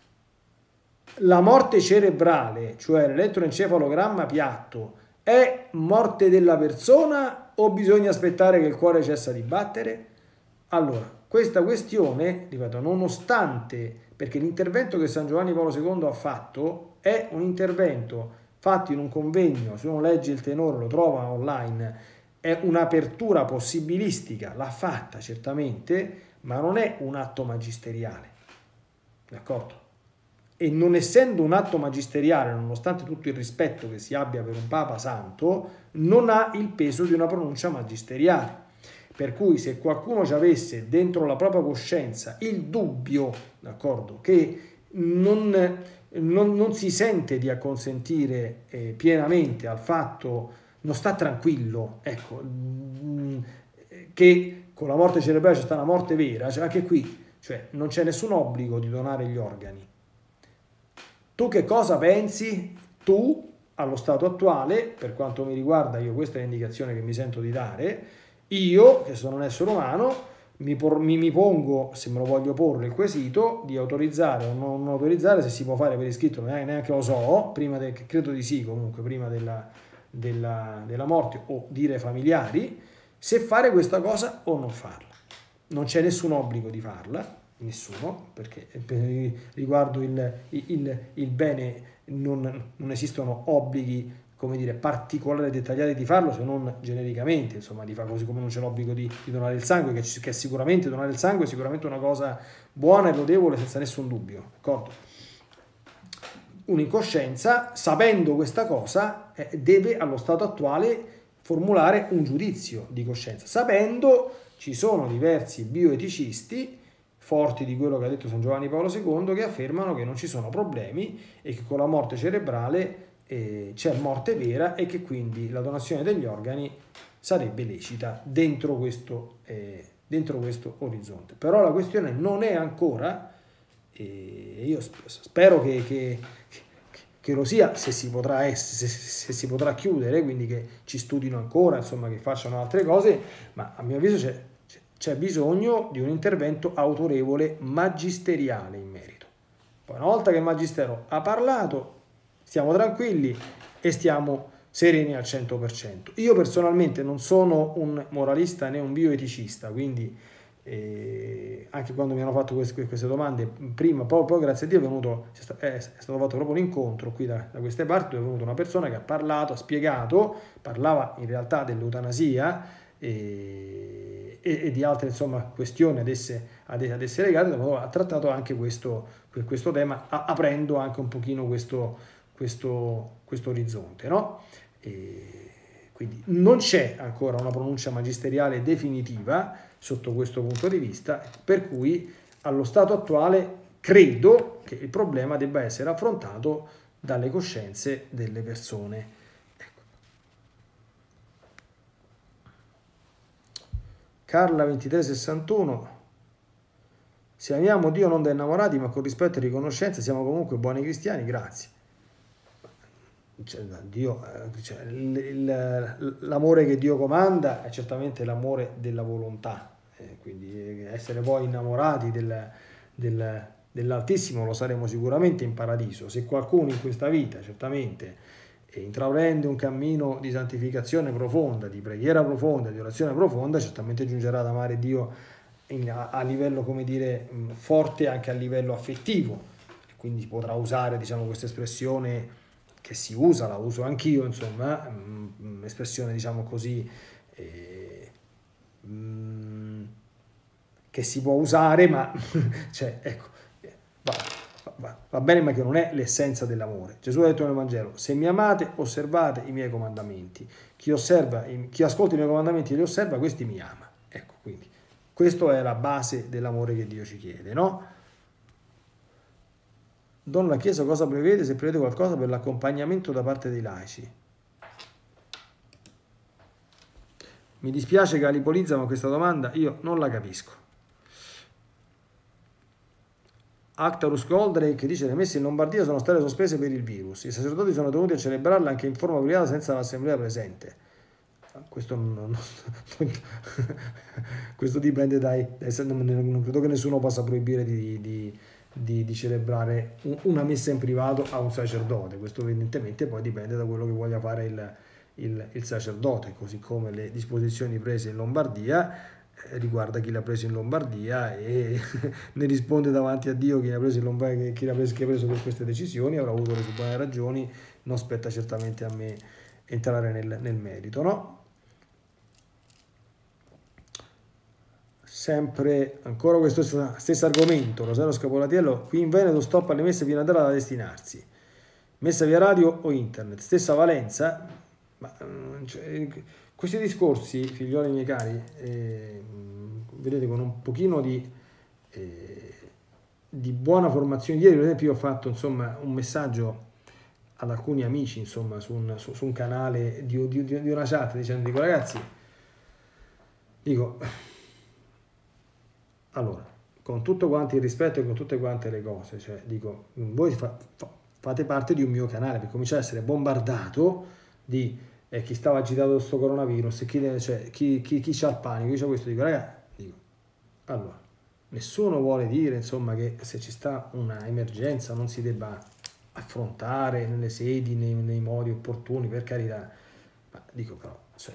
La morte cerebrale, cioè l'elettroencefalogramma piatto, è morte della persona o bisogna aspettare che il cuore cessa di battere? Allora, questa questione, ripeto, nonostante, perché l'intervento che San Giovanni Paolo secondo ha fatto è un intervento fatto in un convegno, se uno legge il tenore lo trova online, è un'apertura possibilistica, l'ha fatta certamente, ma non è un atto magisteriale, d'accordo? E non essendo un atto magisteriale, nonostante tutto il rispetto che si abbia per un Papa Santo, non ha il peso di una pronuncia magisteriale. Per cui se qualcuno ci avesse dentro la propria coscienza il dubbio, d'accordo, che non, non, non si sente di acconsentire eh, pienamente al fatto, non sta tranquillo, ecco, mh, che con la morte cerebrale c'è stata una morte vera, cioè anche qui, cioè non c'è nessun obbligo di donare gli organi. Tu che cosa pensi? Tu, allo stato attuale, per quanto mi riguarda, io questa è l'indicazione che mi sento di dare, io, che sono un essere umano, mi, por, mi, mi pongo, se me lo voglio porre, il quesito di autorizzare o non, non autorizzare, se si può fare per iscritto, neanche, neanche lo so, prima de, credo di sì comunque, prima della, della, della morte, o dire ai familiari, se fare questa cosa o non farla. Non c'è nessun obbligo di farla, nessuno, perché per riguardo il, il, il bene non, non esistono obblighi, come dire, particolari e dettagliati di farlo, se non genericamente, insomma, di fare così come non c'è l'obbligo di, di donare il sangue, che, che sicuramente donare il sangue è sicuramente una cosa buona e lodevole senza nessun dubbio, d'accordo? Un'incoscienza, sapendo questa cosa, eh, deve allo stato attuale formulare un giudizio di coscienza, sapendo ci sono diversi bioeticisti forti di quello che ha detto San Giovanni Paolo secondo, che affermano che non ci sono problemi e che con la morte cerebrale eh, c'è morte vera e che quindi la donazione degli organi sarebbe lecita dentro questo, eh, dentro questo orizzonte. Però la questione non è ancora, e eh, io spero che, che, che lo sia, se si potrà, essere, se, se si potrà chiudere, quindi che ci studino ancora, insomma, che facciano altre cose, ma a mio avviso c'è c'è bisogno di un intervento autorevole magisteriale in merito. Poi una volta che il magistero ha parlato, stiamo tranquilli e stiamo sereni al cento per cento. Io personalmente non sono un moralista né un bioeticista, quindi eh, anche quando mi hanno fatto queste, queste domande, prima, poi, poi grazie a Dio è venuto, è stato fatto proprio un incontro qui da, da queste parti, dove è venuta una persona che ha parlato, ha spiegato, parlava in realtà dell'eutanasia, e, e, e di altre insomma questioni ad esse, ad, ad esse legate, ha trattato anche questo, questo tema, aprendo anche un pochino questo, questo, questo orizzonte, no? E quindi non c'è ancora una pronuncia magisteriale definitiva sotto questo punto di vista, per cui allo stato attuale credo che il problema debba essere affrontato dalle coscienze delle persone. Carla ventitré sessantuno, se amiamo Dio non da innamorati ma con rispetto e riconoscenza siamo comunque buoni cristiani, grazie. Cioè, Dio, cioè, l'amore che Dio comanda è certamente l'amore della volontà, eh, quindi essere poi innamorati del, del, dell'Altissimo lo saremo sicuramente in paradiso. Se qualcuno in questa vita certamente e intraprende un cammino di santificazione profonda, di preghiera profonda, di orazione profonda, certamente giungerà ad amare Dio in, a, a livello, come dire, forte anche a livello affettivo, e quindi potrà usare, diciamo, questa espressione che si usa, la uso anch'io, insomma, espressione, diciamo così, eh, che si può usare, ma cioè, ecco, va, va, va bene, ma che non è l'essenza dell'amore. Gesù ha detto nel Vangelo: se mi amate, osservate i miei comandamenti. Chi osserva, chi ascolta i miei comandamenti e li osserva, questi mi ama. Ecco, quindi, questa è la base dell'amore che Dio ci chiede, no? Donna Chiesa cosa prevede, se prevede qualcosa per l'accompagnamento da parte dei laici? Mi dispiace Galipolizza, ma questa domanda io non la capisco. Actarus Goldrake dice: le messe in Lombardia sono state sospese per il virus, i sacerdoti sono tenuti a celebrarle anche in forma privata senza l'assemblea presente. Questo, non, non, questo dipende dai, non credo che nessuno possa proibire di, di, di, di celebrare una messa in privato a un sacerdote. Questo evidentemente poi dipende da quello che voglia fare il, il, il sacerdote, così come le disposizioni prese in Lombardia eh, riguarda chi l'ha preso in Lombardia e ne risponde davanti a Dio chi l'ha preso in Lombardia, chi l'ha preso, chi ha preso per queste decisioni avrà avuto le sue buone ragioni, non spetta certamente a me entrare nel, nel merito, no? Sempre ancora questo stesso argomento, Rosario Scapolatiello: qui in Veneto stop alle messe fino a data da destinarsi, messa via radio o internet, stessa valenza. Ma, cioè, questi discorsi, figlioli miei cari, eh, vedete, con un pochino di, eh, di buona formazione. Ieri per esempio io ho fatto, insomma, un messaggio ad alcuni amici, insomma, su un, su, su un canale di, di, di una chat, dicendo, dico ragazzi, dico allora, con tutto quanto il rispetto e con tutte quante le cose, cioè, dico, voi fa, fa, fate parte di un mio canale, per cominciare a essere bombardato di eh, chi stava agitato da questo coronavirus, chi, cioè, chi, chi, chi c'ha il panico, chi c'ha questo, dico, ragazzi, dico, allora, nessuno vuole dire, insomma, che se ci sta una emergenza non si debba affrontare nelle sedi, nei, nei modi opportuni, per carità, ma dico però, cioè,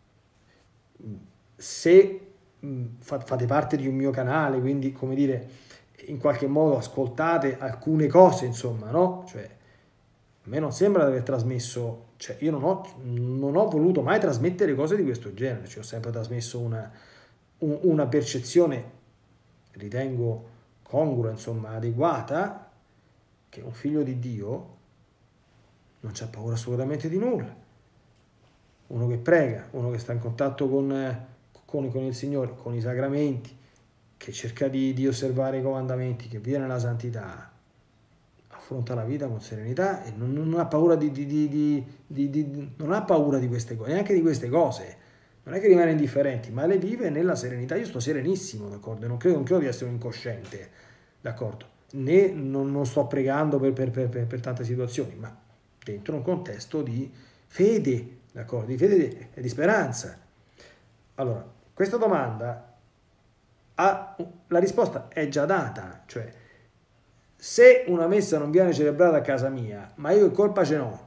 se fate parte di un mio canale, quindi, come dire, in qualche modo ascoltate alcune cose, insomma, no? Cioè, a me non sembra di aver trasmesso, cioè io non ho, non ho voluto mai trasmettere cose di questo genere, cioè ho sempre trasmesso una, un, una percezione, ritengo congrua, insomma, adeguata, che un figlio di Dio non c'ha paura assolutamente di nulla, uno che prega, uno che sta in contatto con con, con il Signore, con i sacramenti, che cerca di, di osservare i comandamenti, che vive nella santità, affronta la vita con serenità e non, non ha paura di, di, di, di, di non ha paura di queste cose, neanche di queste cose. Non è che rimane indifferenti, ma le vive nella serenità. Io sto serenissimo, d'accordo? Non credo, non credo di essere un incosciente, d'accordo? Né non, non sto pregando per, per, per, per tante situazioni, ma dentro un contesto di fede, d'accordo? Di fede e di speranza. Allora, questa domanda ha, la risposta è già data, cioè se una messa non viene celebrata a casa mia, ma io che colpa ce n'ho?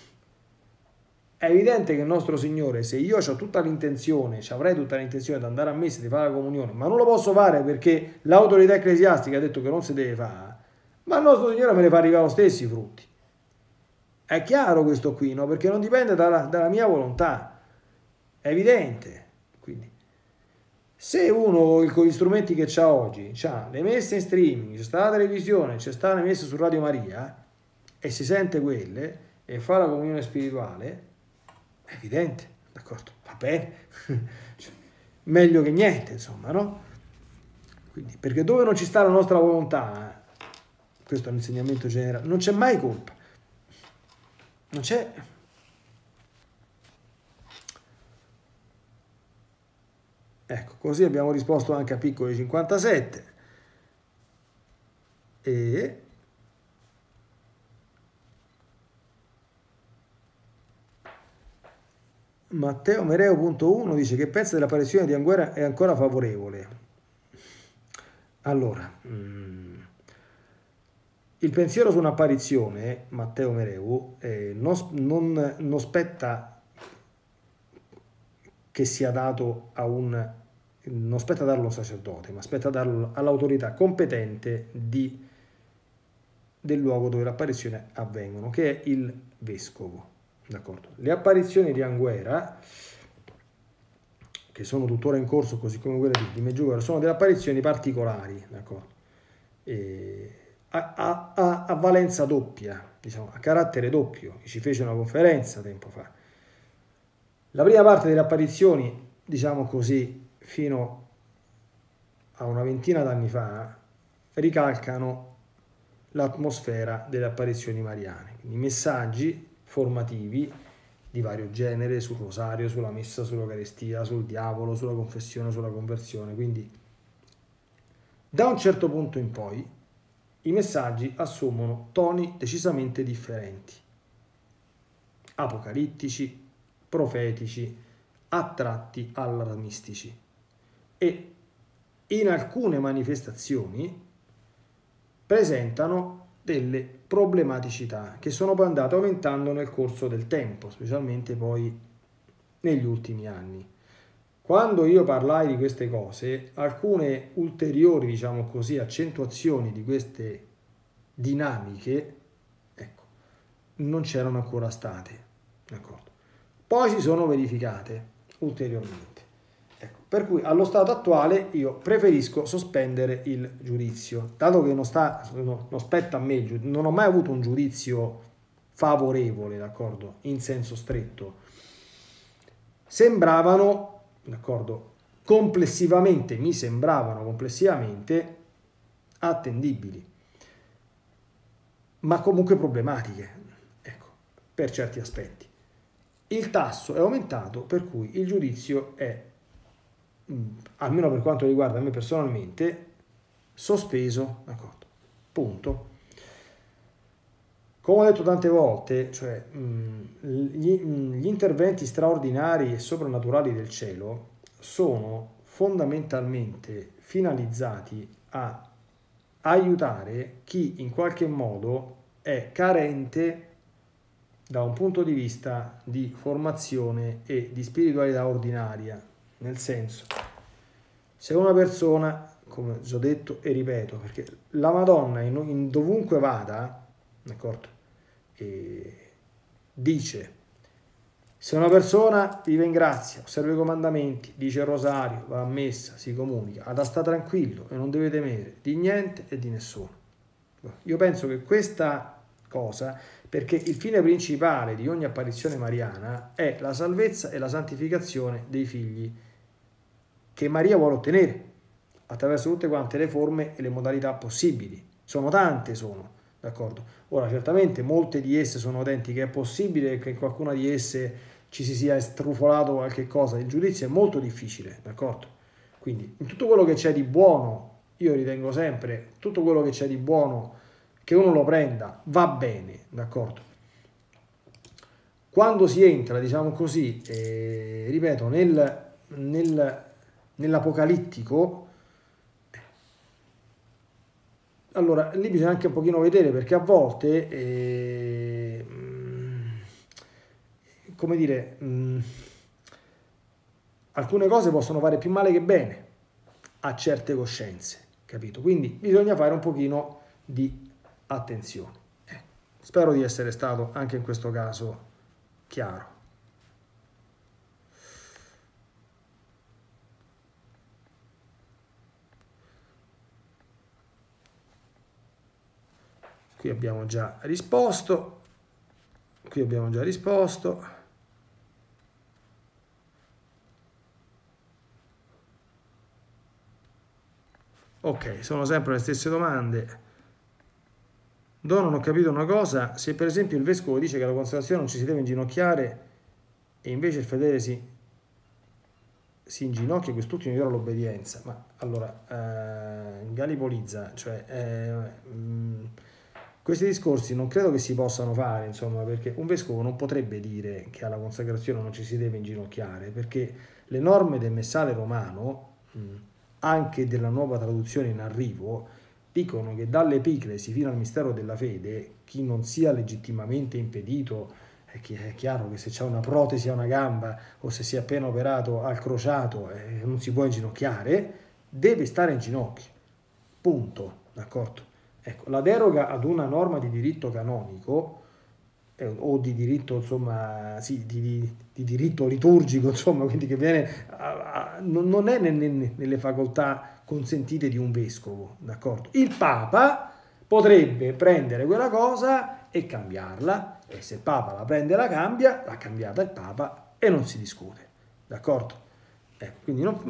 È evidente che il nostro Signore, se io ho tutta l'intenzione, ci avrei tutta l'intenzione di andare a messa e di fare la comunione, ma non lo posso fare perché l'autorità ecclesiastica ha detto che non si deve fare, ma il nostro Signore me ne fa arrivare lo stesso i frutti. È chiaro questo qui, no? Perché non dipende dalla, dalla mia volontà, è evidente. Quindi, se uno con gli strumenti che c'ha oggi, c'ha le messe in streaming, c'è sta la televisione, c'è sta le messe su Radio Maria, e si sente quelle, e fa la comunione spirituale, è evidente, d'accordo, va bene, cioè, meglio che niente, insomma, no? Quindi, perché dove non ci sta la nostra volontà, questo è un insegnamento generale, non c'è mai colpa, non c'è. Ecco, così abbiamo risposto anche a Piccoli cinquantasette e Matteo Mereo punto uno dice che pensa dell'apparizione di Anguera è ancora favorevole. Allora, mh, il pensiero su un'apparizione, Matteo Mereu, eh, non, non, non spetta che sia dato a un, non spetta darlo a un sacerdote, ma spetta darlo all'autorità competente di, del luogo dove le apparizioni avvengono, che è il vescovo. D'accordo? Le apparizioni di Anguera, che sono tuttora in corso, così come quelle di Medjugorje, sono delle apparizioni particolari, d'accordo? E a, a, a, a valenza doppia, diciamo, a carattere doppio. Ci fece una conferenza tempo fa. La prima parte delle apparizioni, diciamo così, fino a una ventina d'anni fa, ricalcano l'atmosfera delle apparizioni mariane, quindi messaggi formativi di vario genere sul rosario, sulla messa, sull'Eucaristia, sul diavolo, sulla confessione, sulla conversione. Quindi da un certo punto in poi i messaggi assumono toni decisamente differenti, apocalittici, profetici, a tratti allarmistici, e in alcune manifestazioni presentano delle problematicità che sono poi andate aumentando nel corso del tempo, specialmente poi negli ultimi anni. Quando io parlai di queste cose, alcune ulteriori, diciamo così, accentuazioni di queste dinamiche, ecco, non c'erano ancora state, d'accordo? Poi si sono verificate ulteriormente. Ecco, per cui allo stato attuale io preferisco sospendere il giudizio, dato che non, sta, non, non spetta a me, non ho mai avuto un giudizio favorevole, d'accordo, in senso stretto. Sembravano, d'accordo, complessivamente, mi sembravano complessivamente attendibili, ma comunque problematiche, ecco, per certi aspetti. Il tasso è aumentato, per cui il giudizio è, almeno per quanto riguarda me personalmente, sospeso, d'accordo, punto. Come ho detto tante volte, cioè, gli, gli interventi straordinari e soprannaturali del cielo sono fondamentalmente finalizzati a aiutare chi in qualche modo è carente da un punto di vista di formazione e di spiritualità ordinaria. Nel senso, se una persona, come già detto e ripeto, perché la Madonna in, in dovunque vada, d'accordo, e dice, se una persona vive in grazia, osserva i comandamenti, dice il rosario, va a messa, si comunica, ad sta tranquillo e non deve temere di niente e di nessuno. Io penso che questa cosa, perché il fine principale di ogni apparizione mariana è la salvezza e la santificazione dei figli che Maria vuole ottenere attraverso tutte quante le forme e le modalità possibili. Sono tante, sono, d'accordo? Ora, certamente molte di esse sono autentiche, è possibile che in qualcuna di esse ci si sia strufolato qualche cosa, il giudizio è molto difficile, d'accordo? Quindi, in tutto quello che c'è di buono, io ritengo sempre, tutto quello che c'è di buono, che uno lo prenda, va bene, d'accordo? Quando si entra, diciamo così, eh, ripeto, nel, nel, nell'apocalittico, allora lì bisogna anche un pochino vedere, perché a volte, eh, come dire, mh, alcune cose possono fare più male che bene a certe coscienze, capito? Quindi bisogna fare un pochino di attenzione. Eh, spero di essere stato anche in questo caso chiaro. Qui abbiamo già risposto, qui abbiamo già risposto. Ok, sono sempre le stesse domande. Don, non ho capito una cosa, se per esempio il vescovo dice che alla consacrazione non ci si deve inginocchiare e invece il fedele si, si inginocchia, quest'ultimo viola l'obbedienza, ma allora, eh, galipolizza, cioè, eh, mh, questi discorsi non credo che si possano fare, insomma, perché un vescovo non potrebbe dire che alla consacrazione non ci si deve inginocchiare, perché le norme del messale romano, mh, anche della nuova traduzione in arrivo, dicono che dall'epiclesi fino al mistero della fede, chi non sia legittimamente impedito, è chiaro che se c'è una protesi a una gamba o se si è appena operato al crociato e non si può inginocchiare, deve stare in ginocchio. Punto, d'accordo? Ecco, la deroga ad una norma di diritto canonico eh, o di diritto, insomma, sì, di, di, di diritto liturgico, insomma, quindi che viene a, a, non, non è nelle, nelle facoltà consentite di un vescovo, d'accordo? Il Papa potrebbe prendere quella cosa e cambiarla, e se il Papa la prende e la cambia, l'ha cambiata il Papa e non si discute, d'accordo? Ecco, quindi non,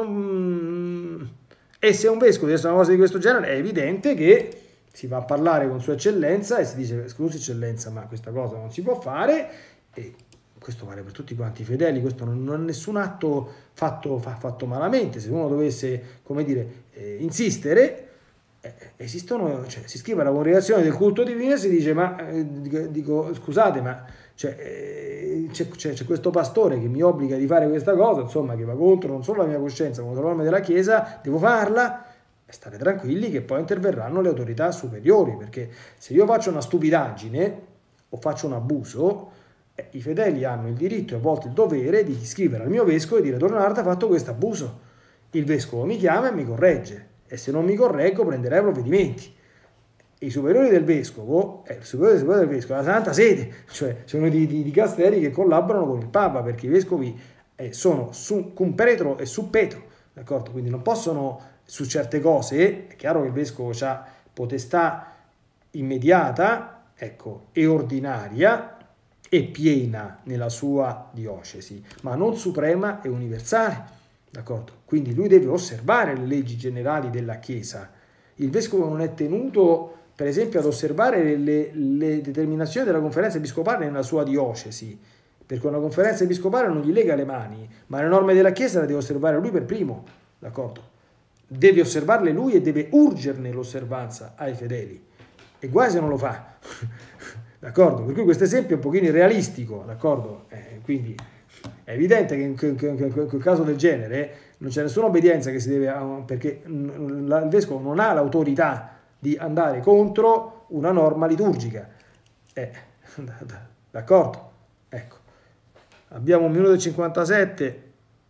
non... E se un vescovo dice una cosa di questo genere, è evidente che si va a parlare con Sua Eccellenza e si dice: scusi Eccellenza, ma questa cosa non si può fare, e questo vale per tutti quanti i fedeli, questo non, non è nessun atto fatto, fatto malamente. Se uno dovesse, come dire, eh, insistere, eh, esistono, cioè, si scrive alla congregazione del culto divino e si dice: ma eh, dico, scusate, ma cioè, eh, c'è, c'è, c'è questo pastore che mi obbliga di fare questa cosa, insomma, che va contro non solo la mia coscienza, ma contro le norme della Chiesa, devo farla? E state tranquilli che poi interverranno le autorità superiori, perché se io faccio una stupidaggine o faccio un abuso, eh, i fedeli hanno il diritto e a volte il dovere di scrivere al mio vescovo e dire: Don Leonardo ha fatto questo abuso. Il vescovo mi chiama e mi corregge, e se non mi correggo prenderei provvedimenti. I superiori del vescovo, eh, il superiore del vescovo è la Santa Sede, cioè sono di, di, di casteri che collaborano con il Papa, perché i vescovi eh, sono su cum petro e su petro, d'accordo? Quindi non possono, su certe cose, è chiaro che il vescovo ha potestà immediata, ecco, e ordinaria e piena nella sua diocesi, ma non suprema e universale, d'accordo? Quindi lui deve osservare le leggi generali della Chiesa. Il vescovo non è tenuto, per esempio, ad osservare le, le determinazioni della conferenza episcopale nella sua diocesi, perché una conferenza episcopale non gli lega le mani, ma le norme della Chiesa le deve osservare lui per primo, d'accordo? Deve osservarle lui e deve urgerne l'osservanza ai fedeli, e guai se non lo fa, d'accordo? Per cui questo esempio è un pochino irrealistico, d'accordo? Eh, quindi è evidente che in, che, che, che in quel caso del genere non c'è nessuna obbedienza che si deve, perché il vescovo non ha l'autorità di andare contro una norma liturgica, eh, d'accordo? Ecco, abbiamo un minuto e cinquantasette.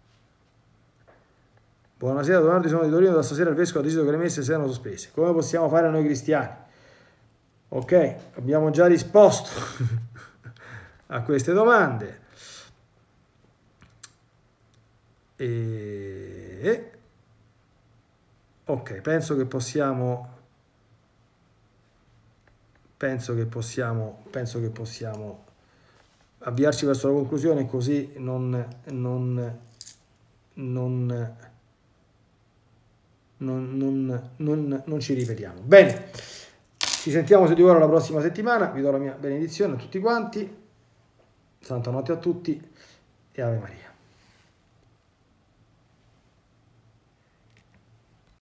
Buonasera, Leonardo, sono di Torino, da stasera il vescovo ha deciso che le messe siano sospese. Come possiamo fare noi cristiani? Ok, abbiamo già risposto a queste domande. E... ok, penso che possiamo penso che possiamo penso che possiamo avviarci verso la conclusione, così non non non non, non, non, non ci ripetiamo. Bene, ci sentiamo se Dio vuole la prossima settimana, vi do la mia benedizione a tutti quanti, santa notte a tutti e Ave Maria.